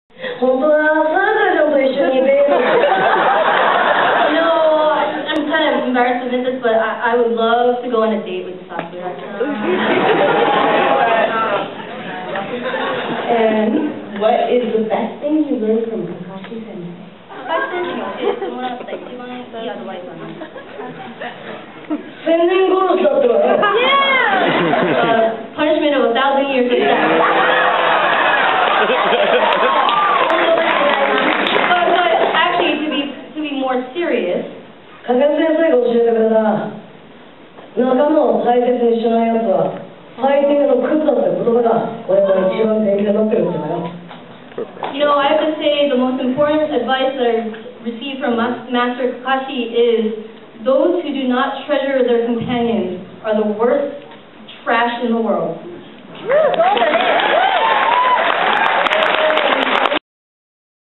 本当だ、サラダちゃんと一緒にデート。 No, I'm kind of embarrassed to admit this, but I would love to go on a date with Sakura. And what is the best thing you learned from Kakashi Sensei? もらった一番いいアドバイスは何ですか？ 千年殺しだったわよ。 Punishment of 1,000 years of death. But actually, to be more serious, 加賀先生が教えてくれた仲間を大切にしないやつは最低のクズだって言葉が俺が一番勉強になってるんだよ。 You know, I have to say the most important advice that I received from Master Kakashi is those who do not treasure their companions are the worst trash in the world.